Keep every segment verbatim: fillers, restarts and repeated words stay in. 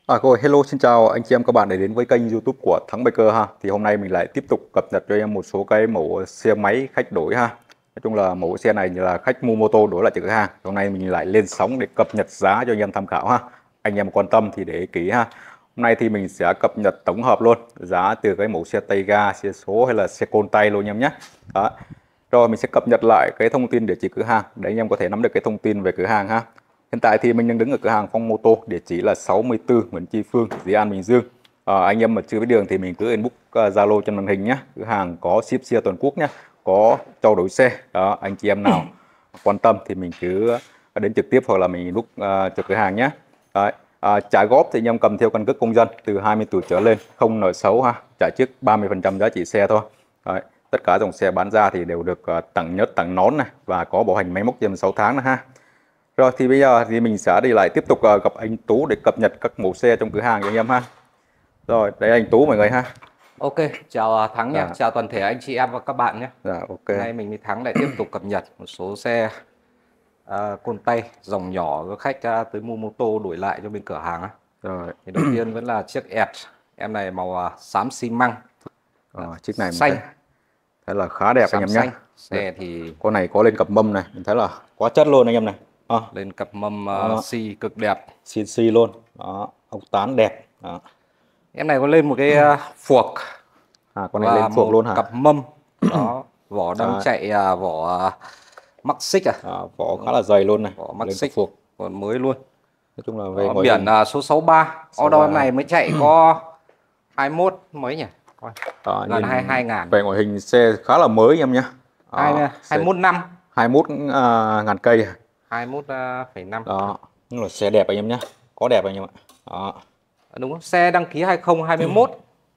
À, rồi, hello, xin chào anh chị em các bạn đã đến với kênh YouTube của Thắng Biker ha. Thì hôm nay mình lại tiếp tục cập nhật cho em một số cái mẫu xe máy khách đổi ha. Nói chung là mẫu xe này là khách mua mô tô đổi lại từ cửa hàng. Hôm nay mình lại lên sóng để cập nhật giá cho anh em tham khảo ha. Anh em quan tâm thì để ý kỹ ha. Hôm nay thì mình sẽ cập nhật tổng hợp luôn giá từ cái mẫu xe tay ga, xe số hay là xe côn tay luôn anh em nhé. Đó. Rồi mình sẽ cập nhật lại cái thông tin địa chỉ cửa hàng để anh em có thể nắm được cái thông tin về cửa hàng ha. Hiện tại thì mình đang đứng ở cửa hàng Phong Mô Tô, địa chỉ là sáu mươi tư Nguyễn Tri Phương, Dĩ An, Bình Dương. À, anh em mà chưa biết đường thì mình cứ inbox Zalo uh, trên màn hình nhé. Cửa hàng có ship xe toàn quốc nhé, có cho đổi xe. Đó, anh chị em nào quan tâm thì mình cứ đến trực tiếp hoặc là mình inbox uh, cho cửa hàng nhé. Đấy. À, trả góp thì anh em cầm theo căn cước công dân từ hai mươi tuổi trở lên, không nợ xấu ha, trả trước ba mươi phần trăm giá trị xe thôi. Đấy. Tất cả dòng xe bán ra thì đều được uh, tặng nhớt, tặng nón này và có bảo hành máy móc trên sáu tháng nữa ha. Rồi thì bây giờ thì mình sẽ đi lại tiếp tục uh, gặp anh Tú để cập nhật các mẫu xe trong cửa hàng cho anh em ha. Rồi, đây anh Tú mọi người ha. Ok, chào Thắng nha, Dạ. chào toàn thể anh chị em và các bạn nhé. Dạ, ok. Hôm nay mình với Thắng lại tiếp tục cập nhật một số xe uh, côn tay dòng nhỏ của khách uh, tới mua mô tô đổi lại cho bên cửa hàng. Rồi. Thì đầu tiên vẫn là chiếc ẹt, em này màu uh, xám xi măng, Rồi, chiếc này mình xanh, thấy, thấy là khá đẹp anh em nhé. Xe thì con này có lên cặp mâm này, mình thấy là quá chất luôn anh em này. À. Lên cặp mâm uh, xi cực đẹp, xê en xê luôn. Đó, ốc tán đẹp. Đó. Em này có lên một cái uh, phuộc. À, con này lên phuộc luôn hả? Cặp mâm. Đó, vỏ đang à. chạy uh, vỏ uh, mắc xích à? À, vỏ khá là dày luôn này. Vỏ mắc xích phuộc, còn mới luôn. Nói chung là về đó, biển hình... uh, số sáu ba. Order này mới chạy có hai mươi mốt mấy nhỉ? Đó, gần hai mươi hai ngàn. Về ngoại hình xe khá là mới em nhé. hai mươi mốt năm. hai mươi mốt ngàn cây. hai mươi mốt phẩy năm. Đó, nhưng là xe đẹp anh em nhé. Có đẹp anh em ạ. Đó. Đúng không? Xe đăng ký hai không hai mốt.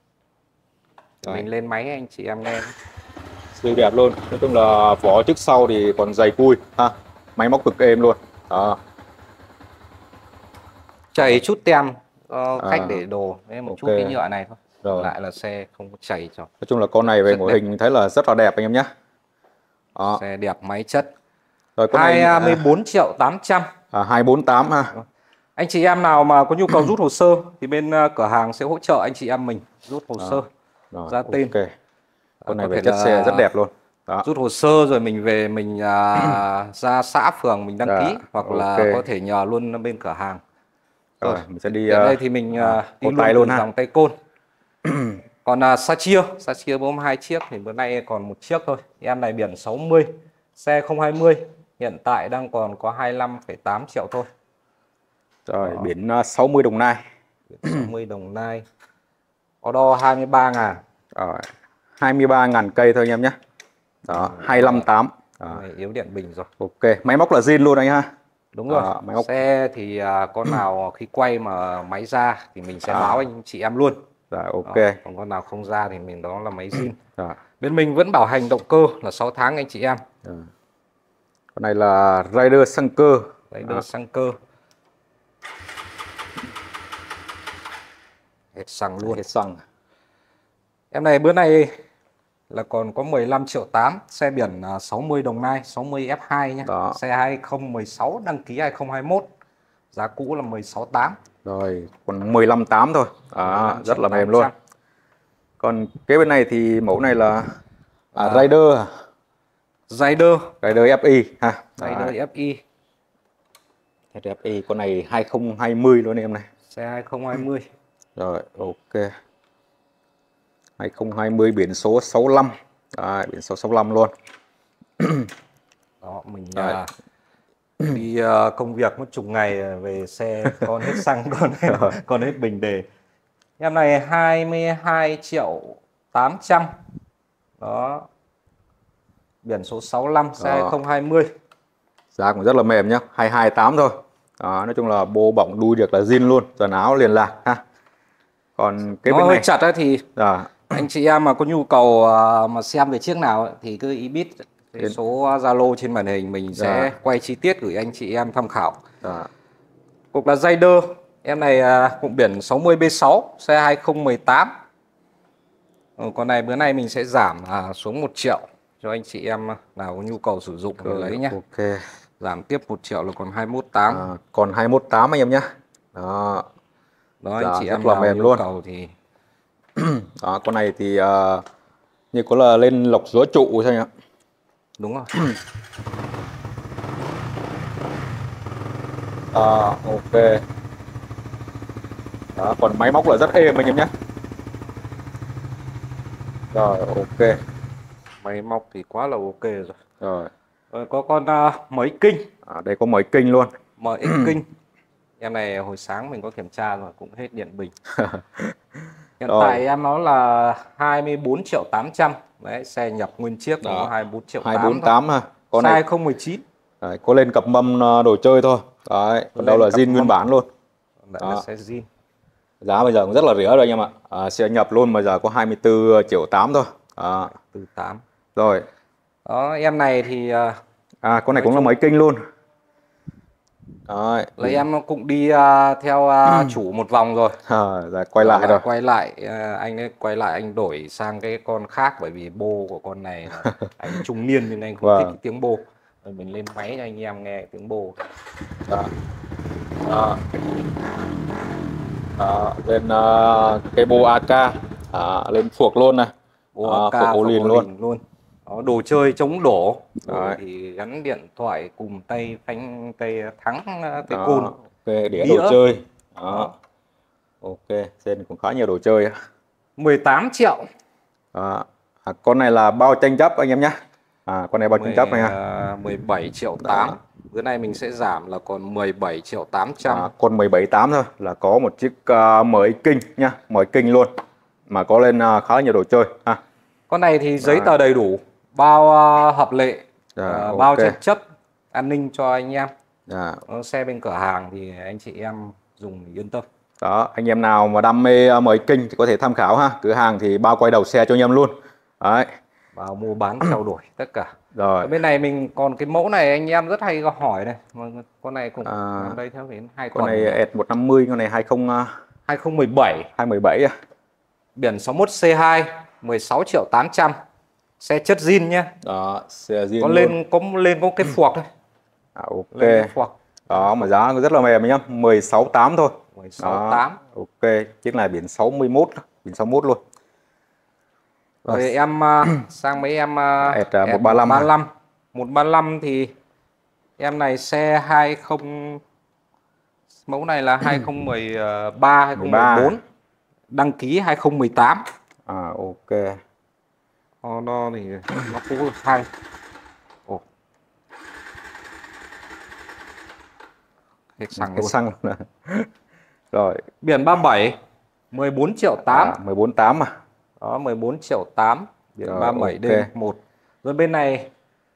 Mình lên máy anh chị em nghe. Siêu đẹp luôn. Nói chung là vỏ trước sau thì còn dày cui ha. Máy móc cực êm luôn. Đó. Chảy chút tem uh, khách à, để đồ nên một okay. chút cái nhựa này thôi. Rồi. Lại là xe không có chảy cho. Nói chung là con này về ngoại hình mình thấy là rất là đẹp anh em nhé. Đó. Xe đẹp, máy chất. Rồi, con hai mươi bốn này, triệu tám trăm. À, hai bốn tám ha. Anh chị em nào mà có nhu cầu rút hồ sơ thì bên cửa hàng sẽ hỗ trợ anh chị em mình rút hồ sơ. Rồi, ra tên. Okay. Con này về chất xe rất đẹp luôn. Đó. Rút hồ sơ rồi mình về mình à, ra xã phường mình đăng Dạ, ký hoặc okay. là có thể nhờ luôn bên cửa hàng. Rồi, rồi mình sẽ đi ở đây thì mình à, đi luôn, tay luôn ha. dòng tay côn. Còn uh, Sachier, Sachier bốn hai chiếc thì bữa nay còn một chiếc thôi. Em này biển sáu mươi, xe không hai mươi, hiện tại đang còn có hai mươi lăm phẩy tám triệu thôi. Rồi, đó. Biển uh, sáu mươi Đồng Nai. Biển sáu mươi Đồng Nai. Order hai mươi ba ngàn. Rồi, hai mươi ba ngàn cây thôi anh em nhé. Đó, ừ, hai lăm tám. Này yếu điện bình rồi. Ok, máy móc là zin luôn anh ha. Đúng rồi. À, máy móc. Xe thì uh, con nào khi quay mà máy ra thì mình sẽ à. báo anh chị em luôn. Dạ, ok. Đó, còn con nào không ra thì mình đó là máy zin. Dạ. Bên mình vẫn bảo hành động cơ là sáu tháng anh chị em. Dạ. Con này là Rider xăng cơ. Rider xăng cơ. Hết xăng luôn. Hết xăng. Em này bữa nay là còn có mười lăm triệu tám, xe biển sáu mươi Đồng Nai, sáu mươi F hai nhé. Đó. Xe hai không một sáu, đăng ký hai không hai mốt. Giá cũ là mười sáu tám. Rồi, còn mười lăm tám thôi. À, rất là mềm luôn. Còn cái bên này thì mẫu này là à, à, Rider à? Rider. Rider ép i ha. Rider ép i. Rider ép i con này hai không hai không luôn em này. Xe hai không hai không. Rồi, ok. hai không hai không biển số sáu lăm. Đấy, biển số sáu lăm luôn. Đó, mình à, đi uh, công việc một chục ngày về xe còn hết xăng, còn hết, còn hết bình đề. Em này hai mươi hai triệu tám trăm. Đó. Biển số sáu lăm, xe hai không hai không. Giá cũng rất là mềm nhá, hai hai tám thôi. Đó, nói chung là bô bỏng đuôi được là zin luôn, quần áo liền lạc ha. Còn cái nó bên hơi này chặt ấy thì à. Anh chị em mà có nhu cầu mà xem về chiếc nào thì cứ inbox cái số Zalo trên màn hình, mình sẽ à. quay chi tiết gửi anh chị em tham khảo. À. Cục là Rider, em này cụm biển sáu mươi B sáu, xe hai không một tám. Ừ, con này bữa nay mình sẽ giảm à, xuống một triệu cho anh chị em nào có nhu cầu sử dụng thì lấy nhé. Ok. Giảm tiếp một triệu là còn hai mốt tám. À, còn hai mốt tám anh em nhé. Đó. Đó, dạ, anh chị rất em là nào mềm yêu luôn. cầu thì Đó, con này thì uh, như có là lên lọc gió trụ thôi nhỉ. đúng rồi. À, ok. Đó, còn máy móc là rất êm anh em nhé. Rồi, ok. Máy móc thì quá là ok rồi. Rồi. Rồi có con uh, mới kinh. À, đây có mới kinh luôn. em ích kinh. Em này hồi sáng mình có kiểm tra rồi, cũng hết điện bình. Hiện Rồi. tại em nó là hai mươi bốn triệu tám trăm. Đấy, xe nhập nguyên chiếc nó có hai mươi bốn triệu tám hai mươi bốn tám ha. Con này này hai không một chín. Đấy, có lên cặp mâm đồ chơi thôi. Đấy, còn đâu là zin nguyên bản luôn. Đấy là xe zin. Giá bây giờ cũng rất là rẻ rồi anh em ạ. À, xe nhập luôn bây giờ có hai mươi tư triệu tám thôi. À. Từ tám. Rồi. Đó, em này thì à con này cũng chung... là máy kinh luôn. Đấy. Là em cũng đi uh, theo uh, chủ một vòng rồi. À, rồi quay lại rồi. rồi. Quay lại uh, anh ấy quay lại anh đổi sang cái con khác, bởi vì bô của con này là anh trung niên nên anh không vâng. thích cái tiếng bô. Rồi mình lên máy cho anh em nghe tiếng bô. Đó. Đó. Đó. Lên uh, cái bô a ca, à, lên phuộc luôn này. Bô a ca, phuộc ổ lìn luôn. luôn. Đó, đồ chơi chống đổ. Rồi thì gắn điện thoại cùng tay phanh tay thắng tay côn. Ok, đĩa đồ chơi. Đó. Đó. Ok, trên cũng khá nhiều đồ chơi. mười tám triệu. À, à, con này là bao tranh chấp anh em nhé. À, con này bao tranh chấp này ha. mười bảy triệu tám. Bữa nay mình sẽ giảm là còn mười bảy triệu tám trăm. À, còn mười bảy tám thôi là có một chiếc uh, mới kinh nhá, mới kinh luôn. Mà có lên uh, khá là nhiều đồ chơi ha. Con này thì giấy tờ đầy đủ, bao uh, hợp lệ, à, uh, okay. bao tranh chấp, an ninh cho anh em. À. Xe bên cửa hàng thì anh chị em dùng thì yên tâm. Đó, anh em nào mà đam mê mới kinh thì có thể tham khảo ha. Cửa hàng thì bao quay đầu xe cho anh em luôn. Đấy. Bao mua bán trao đổi tất cả. Rồi. Ở bên này mình còn cái mẫu này anh em rất hay hỏi này. Con này cũng à, đây theo đến hai con này S một năm mươi, con này hai không hai không một bảy. hai một bảy à. Biển sáu mốt C hai, mười sáu triệu tám trăm. Xe chất zin nhé. Đó, xe zin. Có luôn. lên có lên có cái phuộc thôi. À, ok. Phuộc. Đó mà giá rất là mềm nhá, mười sáu tám thôi. mười sáu tám. Ok, chiếc này biển sáu mươi mốt, biển sáu mươi mốt luôn. Rồi, rồi em uh, sang mấy em uh, một ba lăm. một ba lăm thì em này xe hai không, mẫu này là hai không một ba hai không một bốn, đăng ký hai không một tám. À ok. Nó thì nó cũ được hay. Ồ. Hết xăng luôn. Xăng luôn. Rồi, biển ba mươi bảy, mười bốn triệu tám. À, mười bốn tám mà. Đó, mười bốn triệu tám, biển rồi, ba mươi bảy okay. D một. Rồi bên này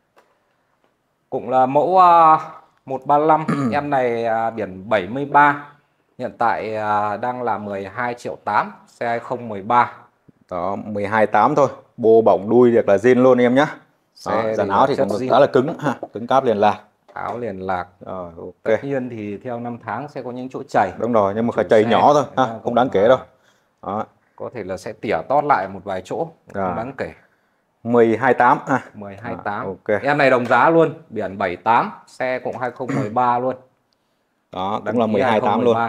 cũng là mẫu uh, một ba lăm. Em này uh, biển bảy mươi ba. Hiện tại uh, đang là mười hai triệu tám, xe hai không một ba. Đó, mười hai tám thôi. Bô bỏng đuôi được là zin luôn em nhé. Dàn áo thì cũng khá là cứng ha, cứng cáp liền lạc. Áo liền lạc. Rồi, ok. Tất nhiên thì theo năm tháng sẽ có những chỗ chảy. Đúng rồi, nhưng mà phải chảy nhỏ thôi ha, không đáng kể đâu. Đó. Có thể là sẽ tỉa tót lại một vài chỗ, không à. đáng kể. mười hai tám ha. mười hai tám. À, ok. Em này đồng giá luôn, biển bảy tám, xe cũng hai không một ba luôn. Đó, cũng là mười hai tám luôn.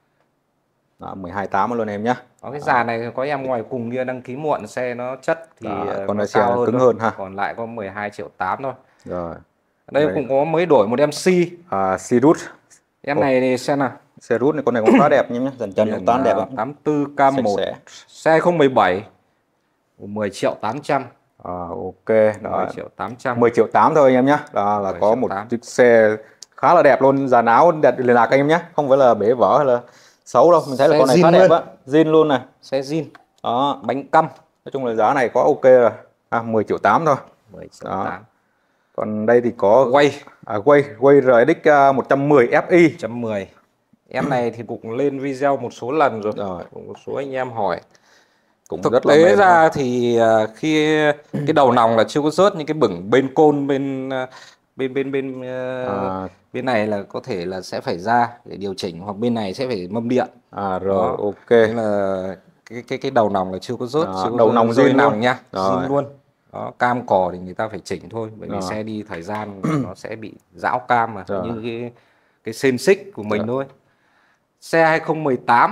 Đó, mười hai tám luôn em nhé. Có cái già này có em ngoài cùng kia đăng ký muộn, xe nó chất thì đó, còn nó xe cao hơn cứng thôi. hơn ha. Còn lại có mười hai triệu tám thôi. Rồi. Đây, đây cũng có mới đổi một em C. À, Sirius. Em này thì xe nào? Sirius này, con này cũng khá đẹp nhé, dần chân cũng tán đẹp lắm. tám tư K một. Xe không một bảy. mười triệu tám trăm. À, ok. Đó. mười triệu tám trăm. mười triệu tám thôi anh em nhé. Đó là có một chiếc xe khá là đẹp luôn, dàn áo đẹp liền lạc anh em nhé, không phải là bể vỡ hay là xấu đâu, mình thấy là xe con này khá đẹp á, zin luôn này. Xe zin. Đó, bánh căm. Nói chung là giá này có ok rồi. À, mười triệu tám thôi. mười triệu tám. Còn đây thì có quay à, quay quay R X một trăm mười Fi. một trăm mười. Em này thì cũng lên video một số lần rồi. Rồi. Cũng một số anh em hỏi. Cũng thực rất là tế ra thôi. Thì khi cái đầu nòng là chưa có rớt, những cái bửng bên côn bên bên bên bên à. bên này là có thể là sẽ phải ra để điều chỉnh, hoặc bên này sẽ phải mâm điện. À rồi. Đó. Ok. Thế là cái cái cái đầu nòng là chưa có rớt, à, chưa có đầu nòng rơi zin nòng nha, rồi. zin luôn. Đó, cam cò thì người ta phải chỉnh thôi, bởi vì xe đi thời gian nó sẽ bị rão cam mà, rồi. Như cái cái sên xích của mình rồi. Thôi. Xe hai không một tám,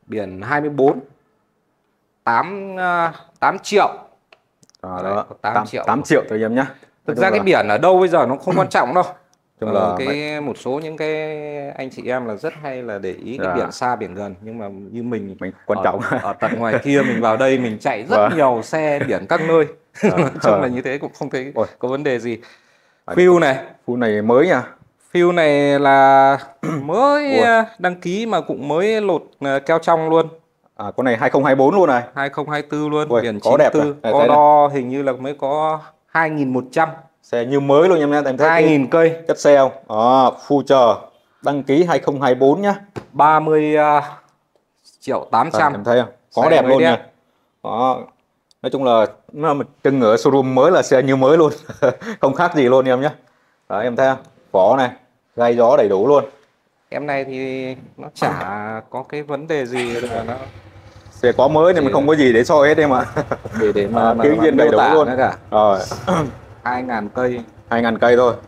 biển hai mươi bốn, tám tám triệu. À, đó, tám, tám triệu. tám triệu thôi em nhá. Thực ra là... cái biển ở đâu bây giờ nó không quan trọng đâu. Chung ờ, là cái vậy. một số những cái anh chị em là rất hay là để ý cái Dạ. biển xa biển gần, nhưng mà như mình mình quan ở, trọng ở tận ngoài kia mình vào đây mình chạy rất vâng. nhiều xe biển các nơi. À, nói chung là như thế cũng không thấy Ôi. có vấn đề gì. Phiêu này, phiêu này mới nha. Phiêu này là mới Ủa. đăng ký mà cũng mới lột keo trong luôn. À, con này hai không hai bốn luôn này. hai không hai tư luôn. Ui, biển có đẹp chín tư. O đo hình như là mới có hai nghìn một trăm. Xe như mới luôn em nha, em thấy hai nghìn cây. chất xe không? Đó, future đăng ký hai không hai bốn nhá. ba mươi triệu tám trăm. À, em thấy không? Có xe đẹp luôn đẹp. nha. Đó. Nói chung là nó mà trưng ở showroom mới là xe như mới luôn. Không khác gì luôn em nhé. Đấy, em thấy không? Vỏ này, gai gió đầy đủ luôn. Em này thì nó chả có cái vấn đề gì là nó xe có mới nên mình không có gì để soi hết em ạ. Để để mà, à, mà tiếng viên đầy đủ luôn cả. Rồi. hai nghìn cây. hai nghìn cây thôi.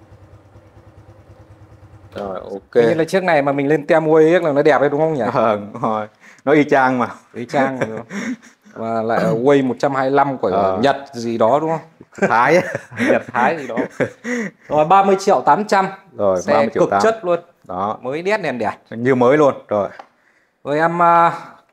Rồi, ok. Như là chiếc này mà mình lên tem uây là nó đẹp đấy đúng không nhỉ? Ờ, rồi. Nó y chang mà. Y chang rồi. Và lại uây một trăm hai mươi lăm của ờ. Nhật gì đó đúng không? Thái. Nhật Thái gì đó. Rồi ba mươi triệu tám trăm. Rồi, xe ba mươi triệu cực chất luôn. Đó. Mới đét đèn đẹp. Như mới luôn. Rồi. Rồi em uh,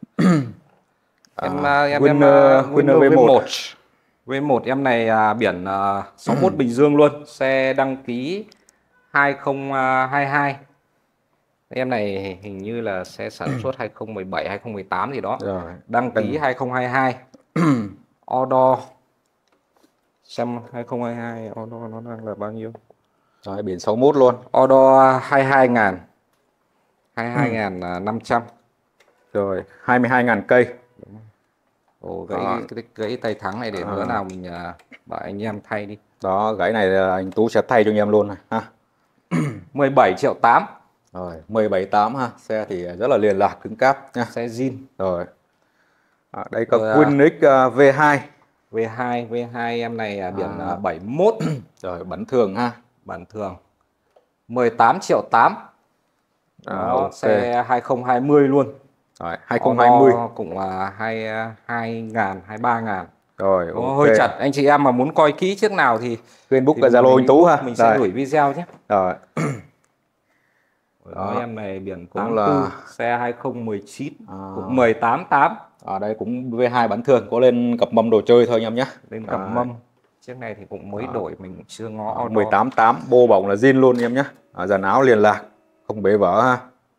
em à, em Winner, em uh, Winner V một. V một em này uh, biển uh, sáu mươi mốt Bình Dương luôn. Xe đăng ký hai không hai hai. Em này hình như là xe sản xuất hai không một bảy hai không một tám gì đó. Rồi. Đăng ký hai không hai hai. O đo xem hai không hai hai o đo nó đang là bao nhiêu? Rồi, biển sáu mươi mốt luôn. O đo hai mươi hai nghìn. hai mươi hai nghìn năm trăm. Rồi, hai mươi hai nghìn cây. Ồ, gãy, cái, cái, gãy tay thắng này để à. bữa nào mình uh, bảo anh em thay đi. Đó, gãy này là anh Tú sẽ thay cho anh em luôn này ha. mười bảy triệu tám. Rồi, mười bảy tám ha. Xe thì rất là liền lạc, cứng cáp nha. Xe zin. Rồi. À, đây có Winx uh, V hai. V hai, V hai em này uh, biển à. uh, bảy mươi mốt. Rồi, bản thường ha. Bản thường. mười tám triệu tám. À, đó, okay. Xe hai không hai không luôn. Rồi, hai không hai không cũng là uh, hai nghìn, hai mươi ba nghìn. Rồi, nó okay. hơi chặt. Anh chị em mà muốn coi kỹ chiếc nào thì Facebook là Zalo anh Tú ha. Mình sẽ gửi video nhé. Rồi. Đó, em này biển cũng tám là tư, xe hai không một chín, à. cũng mười tám tám. Ở đây cũng V hai bản thường, có lên cặp mâm đồ chơi thôi anh em nhé. Lên cặp à. mâm. Chiếc này thì cũng mới à. đổi, mình cũng chưa ngó. À, mười tám tám, bô bỏng là zin luôn anh em nhé. À, dàn áo liền lạc, không bể vỡ ha.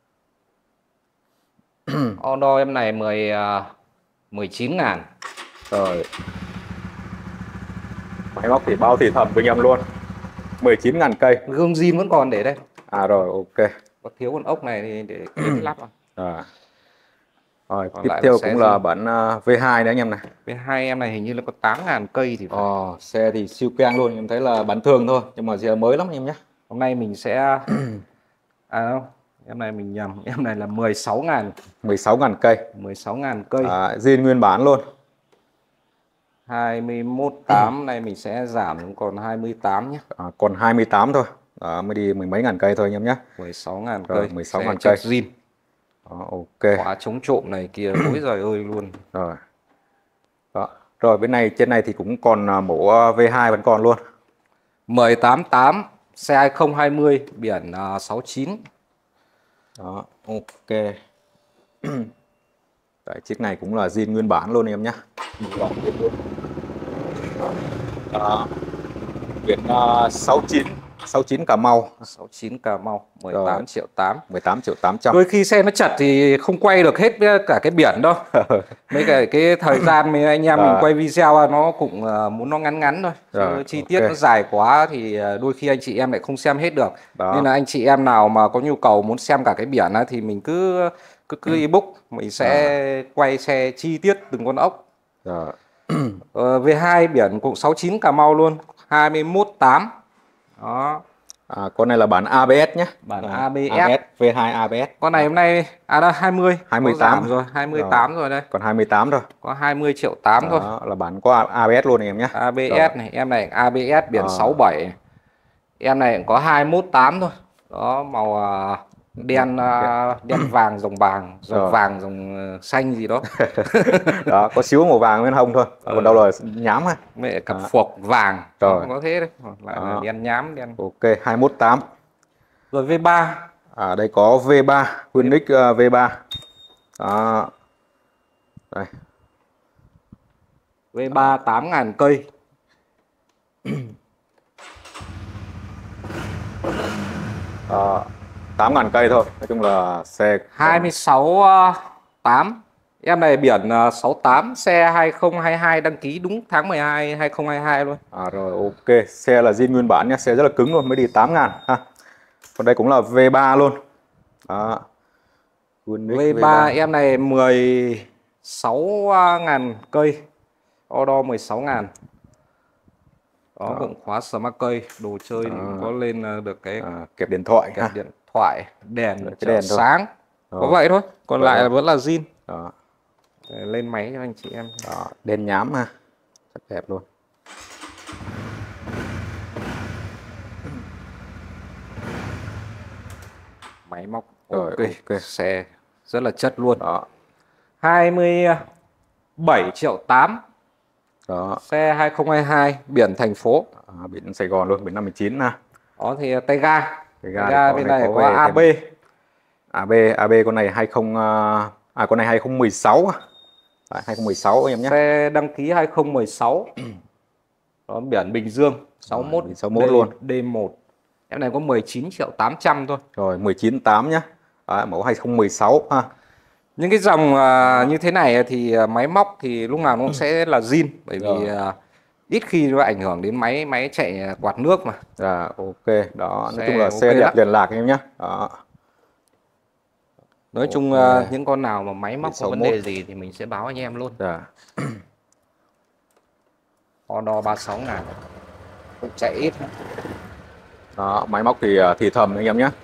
O đo em này mười, mười chín ngàn. Rồi. Máy móc thì bao thì thầm với anh em luôn. mười chín ngàn cây. Gương zin vẫn còn để đây. À rồi, ok. Có thiếu con ốc này thì để kiếm lắp à. À. Rồi, còn tiếp theo cũng là bản uh, V hai đấy anh em này. V hai em này hình như là có tám ngàn cây thì phải. Ờ, xe thì siêu keng luôn, em thấy là bản thường thôi, nhưng mà xe mới lắm anh em nhé. Hôm nay mình sẽ à đâu, em này mình nhầm, em này là mười sáu ngàn. mười sáu ngàn cây. mười sáu ngàn cây. À, zin nguyên bản luôn. hai mươi mốt tám này mình sẽ giảm xuống còn hai mươi tám nhé. À, còn hai mươi tám thôi. Đó, mới đi mười mấy ngàn cây thôi anh em nhé. mười sáu ngàn cây. mười sáu ngàn cây. Zin. Đó, ok. Khóa chống trộm này kia ối giời ơi luôn. Rồi. Đó. Rồi bên này trên này thì cũng còn mẫu V hai vẫn còn luôn. mười tám tám, xe hai không hai không, biển uh, sáu chín. Đó, ok. Đấy, chiếc này cũng là zin nguyên bản luôn em nhé. Đó. Biển uh, sáu chín, sáu chín Cà Mau. sáu chín Cà Mau, mười tám triệu tám. mười tám triệu tám trăm. Đôi khi xe nó chật thì không quay được hết cả cái biển đâu. Mấy cái cái thời gian mấy anh em à. mình quay video nó cũng uh, muốn nó ngắn ngắn thôi. Rồi, chi tiết okay. nó dài quá thì đôi khi anh chị em lại không xem hết được. Đó. Nên là anh chị em nào mà có nhu cầu muốn xem cả cái biển á, thì mình cứ cứ cứ ebook mình sẽ à. quay xe chi tiết từng con ốc. Rồi. Ờ, V hai biển cũng sáu chín Cà Mau luôn, hai mươi mốt tám. Đó. À, con này là bản a bê ét nhé. Bản a bê ét. a bê ét V hai a bê ét. Con này hôm nay à đâu hai mươi, hai mươi tám rồi, hai mươi tám rồi. rồi đây. Còn hai mươi tám thôi. Có hai mươi triệu tám thôi. Đó là bản có a bê ét luôn này em nhé. a bê ét rồi. Này, em này a bê ét biển à. sáu bảy. Em này có hai mốt tám thôi. Đó, màu đen uh, đen vàng dòng vàng dòng Rồi. vàng dòng uh, xanh gì đó. Đó, có xíu màu vàng bên hông thôi, còn Ừ. đâu là nhám ha. Mẹ cặp Đó. phuộc vàng Rồi. có thế đấy, hoặc là, là Đó. đen nhám đen. Ok, hai mốt tám. Rồi V ba. À đây có V ba, Winix uh, V ba. Đó. Đây. V ba tám ngàn cây. Đó. tám ngàn cây thôi, nói chung là xe hai mươi sáu tám. Em này biển uh, sáu tám, xe hai không hai hai, đăng ký đúng tháng mười hai hai không hai hai luôn. À rồi ok, xe là zin nguyên bản nhá, xe rất là cứng luôn, mới đi tám ngàn ha. Còn đây cũng là V ba luôn. Đó. V ba em này mười sáu ngàn cây. Order mười sáu ngàn. Đó, Đó. cũng khóa smart cây, đồ chơi thì cũng có lên được cái à, kẹp điện thoại kẹp ha. điện thoại, đèn, cái chợ đèn thôi. sáng. Đó. Có vậy thôi, còn Vậy lại thôi. vẫn là zin. Đó. Để lên máy cho anh chị em. Đó, đèn nhám ha, rất đẹp luôn. Máy móc Rồi, ok, ok. xe rất là chất luôn. Đó. hai mươi bảy triệu tám. Đó. Xe hai không hai hai, biển thành phố. À, biển Sài Gòn luôn, biển năm mươi chín ha. Đó thì tay ga. Tay Tay ga, ga bên bên này này có có về a bê. thêm- a bê, a bê con này hai không à con này hai không một sáu. Đấy, hai không một sáu em nhé. Xe đăng ký hai không một sáu. Đó, biển Bình Dương sáu mốt sáu mốt luôn. D một. Em này có mười chín triệu tám trăm thôi. Rồi mười chín tám nhá. Đấy, mẫu hai không một sáu ha. Những cái dòng uh, như thế này thì uh, máy móc thì lúc nào nó cũng sẽ là zin, bởi vì uh, ít khi nó ảnh hưởng đến máy máy chạy quạt nước mà. Dạ ok, đó nói Xe chung là ok xe đẹp lắm. liền lạc em nhé. Đó. Nói chung Ok. uh, những con nào mà máy móc có vấn đề gì thì mình sẽ báo anh em luôn. Dạ. Honda ba mươi sáu ngàn, cũng chạy ít. Đó, máy móc thì thì thầm anh em nhé.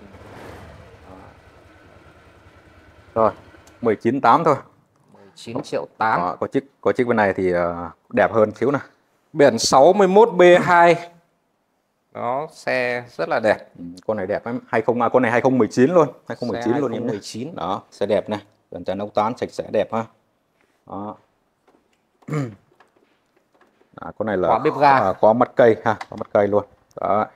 Rồi, mười chín tám thôi. mười chín triệu tám. Đó, có chiếc có chiếc bên này thì uh, đẹp hơn xíu nè. Biển sáu mốt B hai. Đó, xe rất là đẹp. Ừ, con này đẹp lắm. hai mươi à, con này hai không một chín luôn, hai không một chín luôn em nhé. chín. Đó, xe đẹp này, dàn tràn ốc tán sạch sẽ đẹp ha. Đó. À, con này là khóa bếp ga. À, có mắt cây ha, có mắt cây luôn. Đó.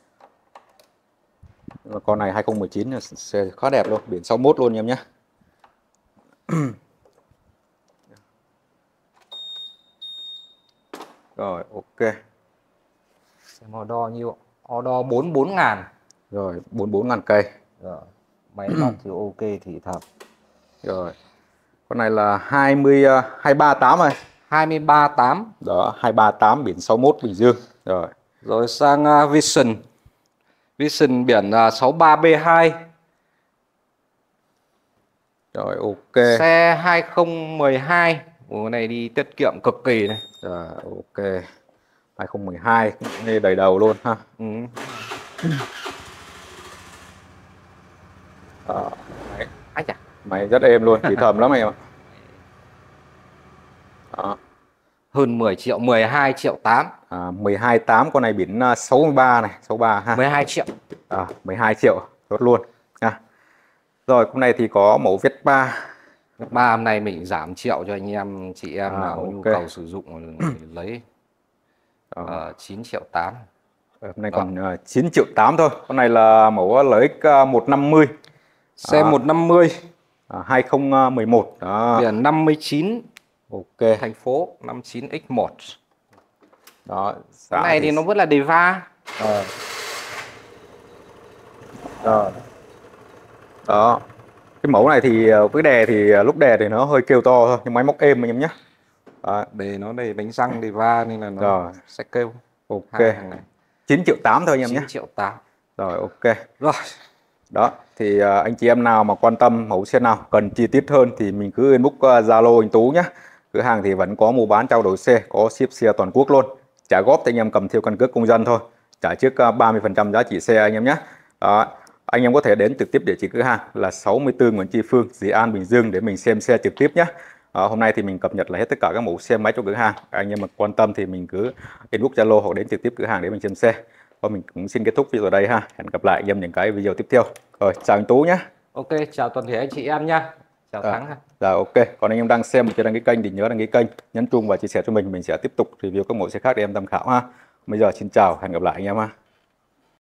Con này hai không một chín xe khá đẹp luôn, biển sáu mốt luôn em nhé. Rồi ok. Xe model nhiêu? Order bốn mươi bốn ngàn. Rồi bốn mươi bốn ngàn cây. Rồi. Máy móc thì ok thì thầm. Rồi. Con này là hai mươi hai ba tám rồi. hai ba tám. Đó, hai ba tám biển sáu mốt Bình Dương. Rồi. Rồi sang uh, Vision. Vision biển uh, sáu ba B hai. Rồi ok. Xe hai không một hai. Ủa, này đi tiết kiệm cực kỳ này. Rồi ok. hai không một hai nghe đầy đầu luôn ha. Ừ. Đó. Máy, Ái chà. máy rất êm luôn, thì thầm lắm em ạ. Đó. Hơn mười triệu, mười hai triệu tám. À, mười hai tám, con này biển sáu mươi ba này, sáu mươi ba ha. mười hai triệu. À, mười hai triệu, tốt luôn nha. Rồi, con này thì có mẫu Vespa. Ba hôm nay mình giảm triệu cho anh em chị em À, nào có ok. nhu cầu sử dụng lấy uh, chín triệu tám. Hôm nay còn uh, chín triệu tám thôi. Con này là mẫu L X một năm mươi. Xe à, một năm mươi. à, hai không một một. Đó. Biển năm mươi chín. Ok. Thành phố năm mươi chín X một. Đó. Cái này thì... thì nó vẫn là đề va. Rồi. Rồi. Đó. Cái mẫu này thì với đè thì lúc đè thì nó hơi kêu to thôi, nhưng máy móc êm anh em nhé. Đề nó đầy bánh răng đề va nên là nó rồi. sẽ kêu. Ok. chín triệu tám thôi anh em nhé. chín triệu tám. Rồi ok. Rồi. Đó, thì uh, anh chị em nào mà quan tâm mẫu xe nào cần chi tiết hơn thì mình cứ inbox Zalo uh, anh Tú nhé. Cửa hàng thì vẫn có mua bán trao đổi xe, có ship xe toàn quốc luôn. Trả góp thì anh em cầm theo căn cước công dân thôi. Trả trước uh, ba mươi phần trăm giá trị xe anh em nhé. Đó, anh em có thể đến trực tiếp địa chỉ cửa hàng là sáu mươi tư Nguyễn Tri Phương, Dị An, Bình Dương để mình xem xe trực tiếp nhé. À, hôm nay thì mình cập nhật là hết tất cả các mẫu xe máy trong cửa hàng. Anh em mà quan tâm thì mình cứ inbox Zalo hoặc đến trực tiếp cửa hàng để mình xem xe. Và mình cũng xin kết thúc video ở đây ha. Hẹn gặp lại anh em những cái video tiếp theo. Rồi, chào anh Tú nhé. Ok, chào toàn thể anh chị em nha. Chào à, Thắng ha. Dạ ok. Còn anh em đang xem mà chưa đăng ký kênh thì nhớ đăng ký kênh, nhấn chuông và chia sẻ cho mình. Mình sẽ tiếp tục review các mẫu xe khác để em tham khảo ha. Bây giờ xin chào, hẹn gặp lại anh em ha.